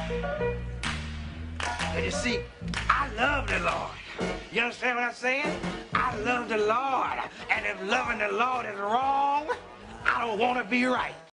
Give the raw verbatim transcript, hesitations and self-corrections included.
And you see, I love the Lord. You understand what I'm saying? I love the Lord. And if loving the Lord is wrong, I don't want to be right.